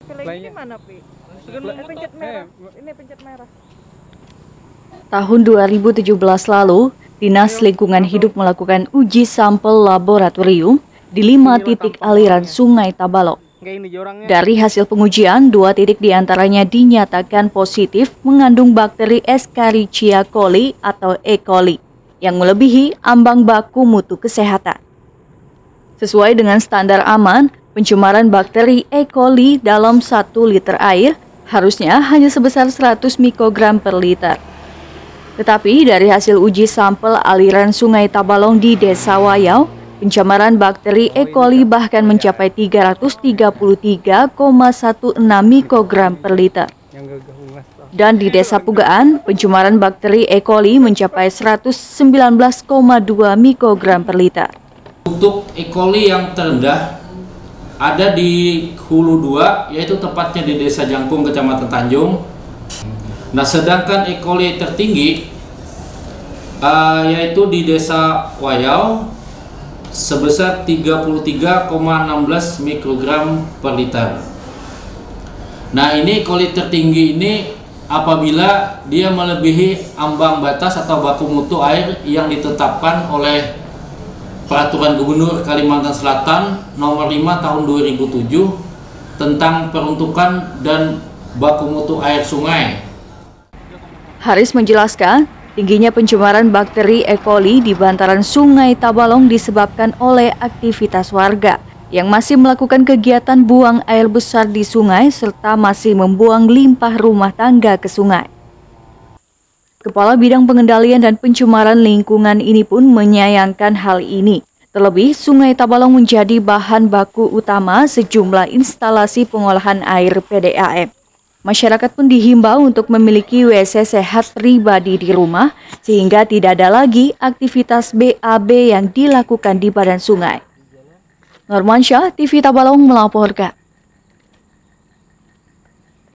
Ini mana, Pi? Pencet merah. Ini pencet merah. Tahun 2017 lalu, Dinas Lingkungan Hidup melakukan uji sampel laboratorium di 5 titik aliran Sungai Tabalong. Dari hasil pengujian, 2 titik diantaranya dinyatakan positif mengandung bakteri Escherichia coli atau E. coli yang melebihi ambang baku mutu kesehatan. Sesuai dengan standar aman, pencemaran bakteri E. coli dalam 1 liter air harusnya hanya sebesar 100 mikrogram per liter. Tetapi dari hasil uji sampel aliran Sungai Tabalong di Desa Wayau, pencemaran bakteri E. coli bahkan mencapai 333,16 mikrogram per liter. Dan di Desa Pugaan, pencemaran bakteri E. coli mencapai 119,2 mikrogram per liter. Untuk E. coli yang terendah ada di Hulu 2, yaitu tepatnya di Desa Jangkung, Kecamatan Tanjung. Nah, sedangkan E. coli tertinggi yaitu di Desa Wayau sebesar 33,16 mikrogram per liter. Nah, ini E. coli tertinggi ini apabila dia melebihi ambang batas atau baku mutu air yang ditetapkan oleh Peraturan Gubernur Kalimantan Selatan Nomor 5 Tahun 2007 tentang peruntukan dan baku mutu air sungai. Haris menjelaskan, tingginya pencemaran bakteri E. coli di bantaran Sungai Tabalong disebabkan oleh aktivitas warga yang masih melakukan kegiatan buang air besar di sungai serta masih membuang limbah rumah tangga ke sungai. Kepala Bidang Pengendalian dan Pencemaran Lingkungan ini pun menyayangkan hal ini. Terlebih, Sungai Tabalong menjadi bahan baku utama sejumlah instalasi pengolahan air PDAM. Masyarakat pun dihimbau untuk memiliki WC sehat pribadi di rumah sehingga tidak ada lagi aktivitas BAB yang dilakukan di badan sungai. Normansyah, TV Tabalong melaporkan.